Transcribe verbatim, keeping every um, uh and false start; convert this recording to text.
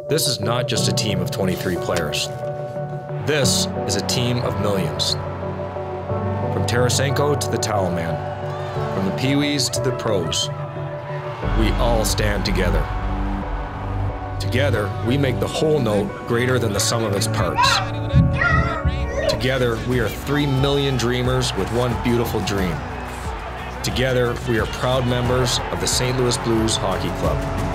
This is not just a team of twenty-three players. This is a team of millions. From Tarasenko to the Towel Man, from the Pee-wees to the pros, we all stand together. Together, we make the whole note greater than the sum of its parts. Together, we are three million dreamers with one beautiful dream. Together, we are proud members of the Saint Louis Blues Hockey Club.